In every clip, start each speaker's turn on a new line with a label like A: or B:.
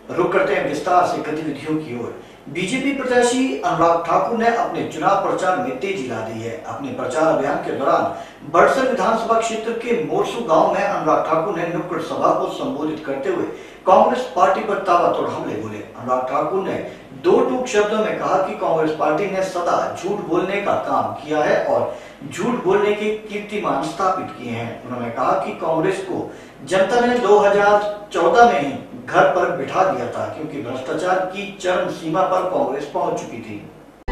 A: रुक करते हैं विस्तार से गतिविधियों की ओर। बीजेपी प्रत्याशी अनुराग ठाकुर ने अपने चुनाव प्रचार में तेजी ला दी है। अपने प्रचार अभियान के दौरान बड़सर विधानसभा क्षेत्र के मोरसू गांव में अनुराग ठाकुर ने नुक्कड़ सभा को संबोधित करते हुए कांग्रेस पार्टी पर ताबड़तोड़ हमले बोले। अनुराग ठाकुर ने दो टूक शब्दों में कहा कि कांग्रेस पार्टी ने सदा झूठ बोलने का काम किया है और झूठ बोलने के कीर्तिमान स्थापित किए हैं। उन्होंने कहा कि कांग्रेस को जनता ने 2014 में ही घर पर बिठा दिया था, क्योंकि भ्रष्टाचार की चरम सीमा पर कांग्रेस पहुंच चुकी थी।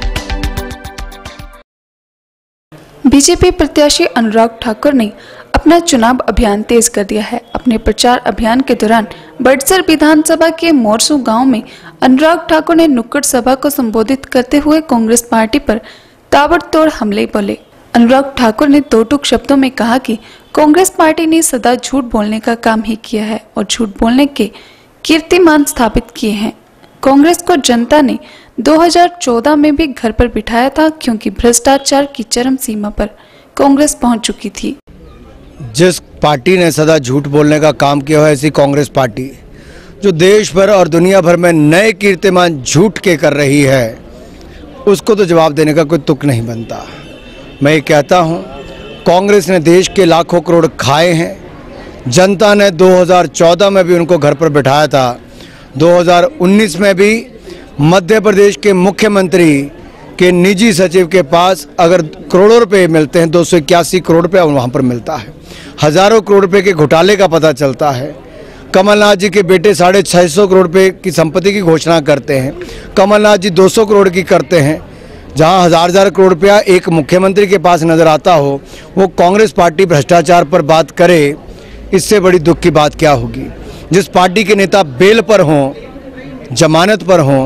B: बीजेपी प्रत्याशी अनुराग ठाकुर ने अपना चुनाव अभियान तेज कर दिया है। अपने प्रचार अभियान के दौरान बड़सर विधानसभा के मोरसू गांव में अनुराग ठाकुर ने नुक्कड़ सभा को संबोधित करते हुए कांग्रेस पार्टी पर ताबड़तोड़ हमले बोले। अनुराग ठाकुर ने दो टूक शब्दों में कहा कि कांग्रेस पार्टी ने सदा झूठ बोलने का काम ही किया है और झूठ बोलने के कीर्तिमान स्थापित किए हैं। कांग्रेस को जनता ने 2014 में भी घर पर बिठाया था, क्योंकि भ्रष्टाचार की चरम सीमा पर कांग्रेस पहुंच चुकी थी।
C: जिस पार्टी ने सदा झूठ बोलने का काम किया है, ऐसी कांग्रेस पार्टी जो देश भर और दुनिया भर में नए कीर्तिमान झूठ के कर रही है, उसको तो जवाब देने का कोई तुक नहीं बनता। मैं ये कहता हूँ, कांग्रेस ने देश के लाखों करोड़ खाए हैं। जनता ने 2014 में भी उनको घर पर बिठाया था। 2019 में भी मध्य प्रदेश के मुख्यमंत्री के निजी सचिव के पास अगर करोड़ों रुपए मिलते हैं, 281 करोड़ रुपया वहाँ पर मिलता है। हजारों करोड़ रुपए के घोटाले का पता चलता है। कमलनाथ जी के बेटे 650 करोड़ रुपए की संपत्ति की घोषणा करते हैं। कमलनाथ जी 200 करोड़ की करते हैं। जहां हजार करोड़ रुपया एक मुख्यमंत्री के पास नजर आता हो, वो कांग्रेस पार्टी भ्रष्टाचार पर बात करे, इससे बड़ी दुख की बात क्या होगी। जिस पार्टी के नेता बेल पर हों, जमानत पर हों,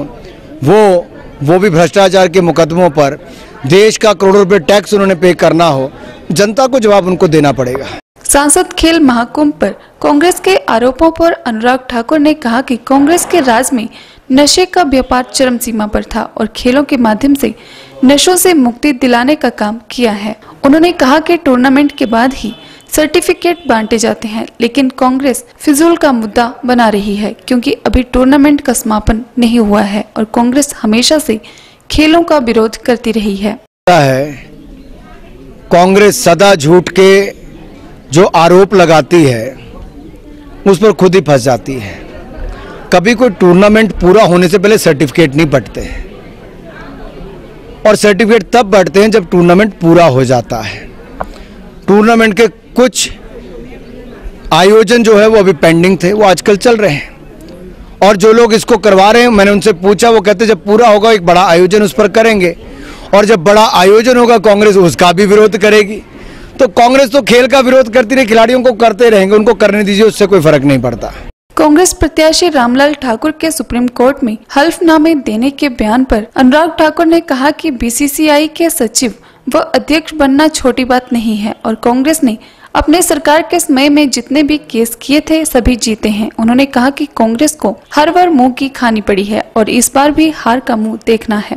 C: वो भी भ्रष्टाचार के मुकदमों पर, देश का करोड़ों रुपए टैक्स उन्होंने पे करना हो, जनता को जवाब उनको देना पड़ेगा।
B: सांसद खेल महाकुंभ पर कांग्रेस के आरोपों पर अनुराग ठाकुर ने कहा कि कांग्रेस के राज में नशे का व्यापार चरम सीमा पर था और खेलों के माध्यम से नशों से मुक्ति दिलाने का काम किया है। उन्होंने कहा कि टूर्नामेंट के बाद ही सर्टिफिकेट बांटे जाते हैं, लेकिन कांग्रेस फिजूल का मुद्दा बना रही है, क्योंकि अभी टूर्नामेंट का समापन नहीं हुआ है और कांग्रेस हमेशा से खेलों का विरोध करती रही है।
C: कांग्रेस सदा झूठ के जो आरोप लगाती है, उस पर खुद ही फंस जाती है। कभी कोई टूर्नामेंट पूरा होने से पहले सर्टिफिकेट नहीं बंटते, और सर्टिफिकेट तब बंटते हैं जब टूर्नामेंट पूरा हो जाता है। टूर्नामेंट के कुछ आयोजन जो है वो अभी पेंडिंग थे, वो आजकल चल रहे हैं, और जो लोग इसको करवा रहे हैं, मैंने उनसे पूछा, वो कहते जब पूरा होगा एक बड़ा आयोजन उस पर करेंगे, और जब बड़ा आयोजन होगा कांग्रेस उसका भी विरोध करेगी। तो कांग्रेस तो खेल का विरोध करती रही, खिलाड़ियों को करते रहेंगे, उनको करने दीजिए, उससे कोई फर्क नहीं पड़ता।
B: कांग्रेस प्रत्याशी रामलाल ठाकुर के सुप्रीम कोर्ट में हल्फनामे देने के बयान पर अनुराग ठाकुर ने कहा कि बीसीसीआई के सचिव व अध्यक्ष बनना छोटी बात नहीं है और कांग्रेस ने अपने सरकार के समय में जितने भी केस किए थे सभी जीते हैं। उन्होंने कहा कि कांग्रेस को हर बार मुंह की खानी पड़ी है और इस बार भी हार का मुंह देखना है।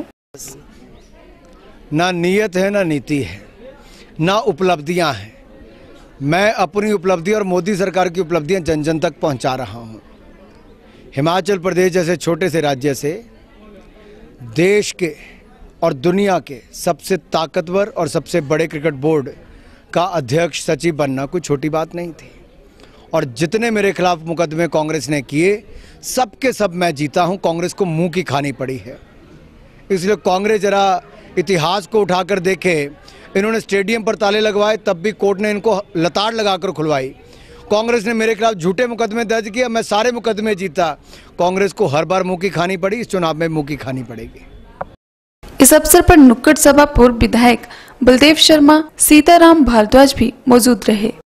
C: ना नीयत है, ना नीति है, ना उपलब्धियां हैं। मैं अपनी उपलब्धि और मोदी सरकार की उपलब्धियां जन जन तक पहुंचा रहा हूं। हिमाचल प्रदेश जैसे छोटे से राज्य से देश के और दुनिया के सबसे ताकतवर और सबसे बड़े क्रिकेट बोर्ड का अध्यक्ष सचिव बनना कोई छोटी बात नहीं थी, और जितने मेरे खिलाफ मुकदमे कांग्रेस ने किए, सबके सब मैं जीता हूं। कांग्रेस को मुंह की खानी पड़ी है, इसलिए कांग्रेस जरा इतिहास को उठाकर देखे। इन्होंने स्टेडियम पर ताले लगवाए, तब भी कोर्ट ने इनको लताड़ लगाकर खुलवाई। कांग्रेस ने मेरे खिलाफ झूठे मुकदमे दर्ज किए, मैं सारे मुकदमे जीता। कांग्रेस को हर बार मुंह की खानी पड़ी, इस चुनाव में मुंह की खानी पड़ेगी।
B: इस अवसर पर नुक्कड़ सभा पूर्व विधायक बलदेव शर्मा, सीताराम भारद्वाज भी मौजूद रहे।